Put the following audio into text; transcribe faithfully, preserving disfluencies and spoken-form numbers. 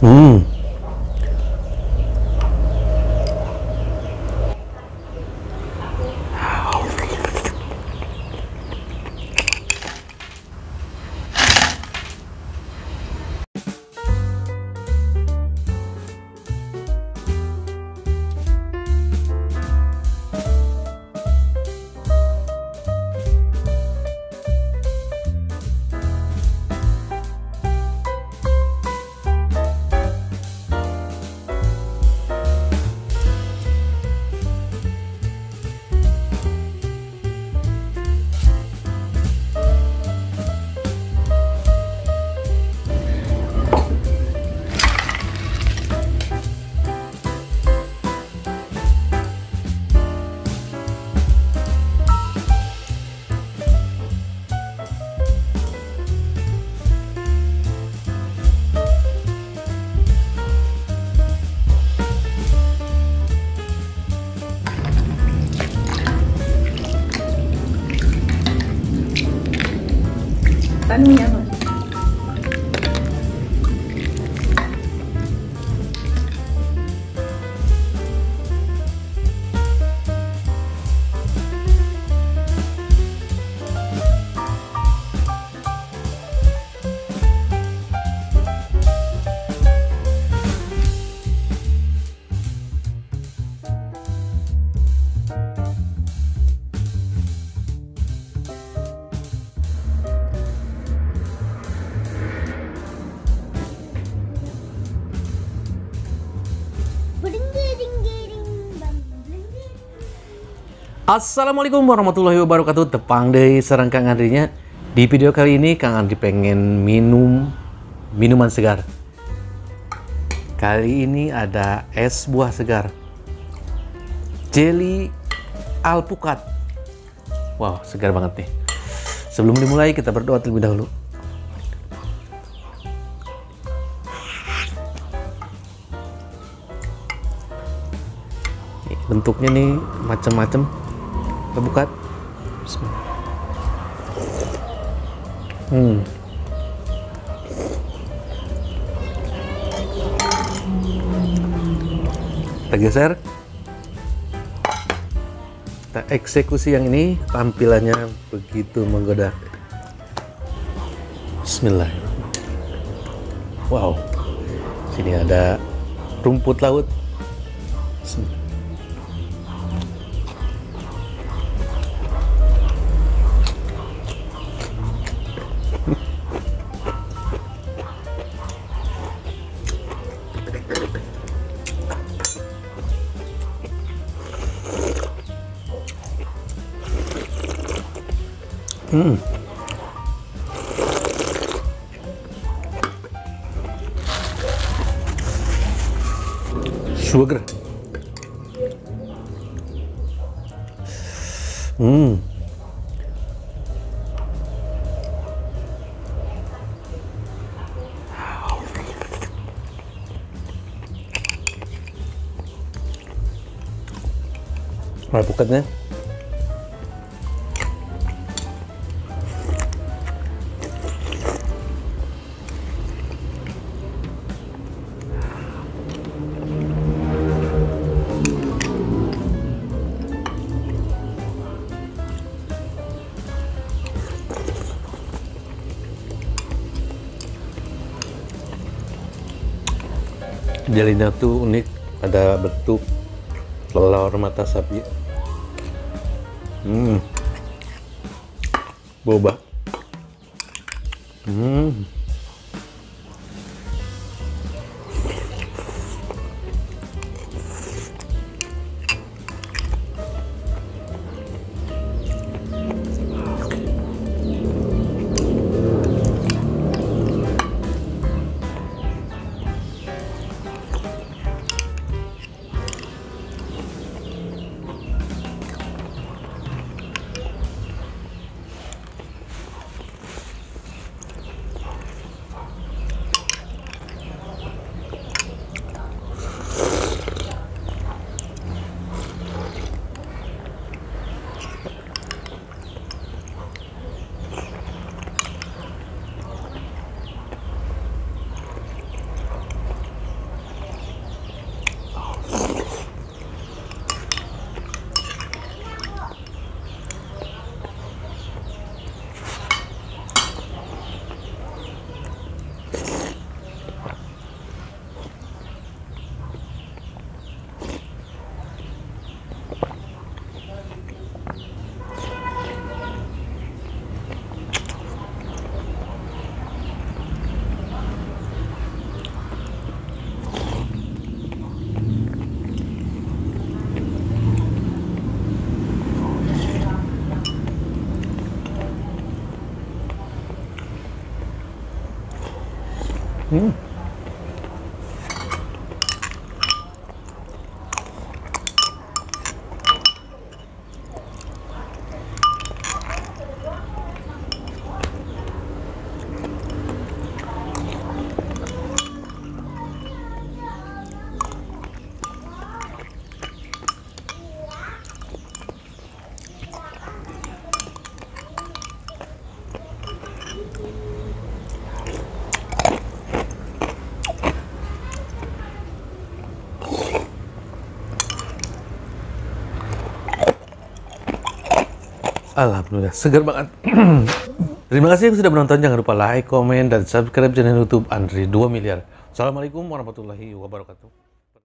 Hmm. Tanunya Mas. Assalamualaikum warahmatullahi wabarakatuh. Tepang deui sareng Kang Andrinya. Di video kali ini Kang Andri pengen minum minuman segar. Kali ini ada es buah segar, jelly alpukat. Wow, segar banget nih. Sebelum dimulai kita berdoa terlebih dahulu. Bentuknya nih macam-macam. Kita buka. Bismillah. Hmm. Kita geser. Kita eksekusi yang ini, tampilannya begitu menggoda. Bismillah. Wow. Sini ada rumput laut. Bismillah. Hmm. Sugar. Hmm. Alpukatnya jelinya tuh unik, ada bentuk kelelawar mata sapi. Hmm, boba. Hmm, Hmm. Alhamdulillah, segar banget. Terima kasih yang sudah menonton. Jangan lupa like, komen, dan subscribe channel YouTube Andri dua miliar. Assalamualaikum warahmatullahi wabarakatuh.